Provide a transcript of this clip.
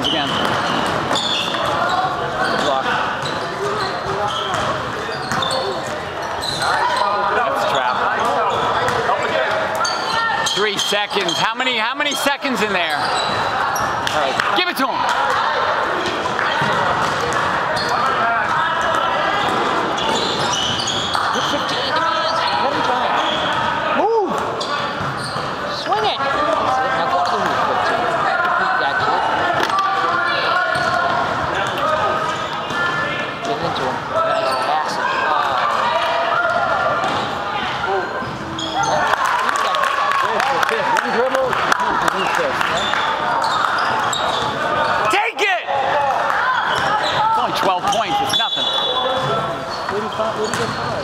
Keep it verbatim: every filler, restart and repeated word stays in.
seconds again. Good luck. That's a trap. Three seconds. How many? How many seconds in there? All right, give it to him. Move. Swing it. Get into him. Pass it. One dribble. Take it! It's only twelve points, it's nothing. Where do you get five?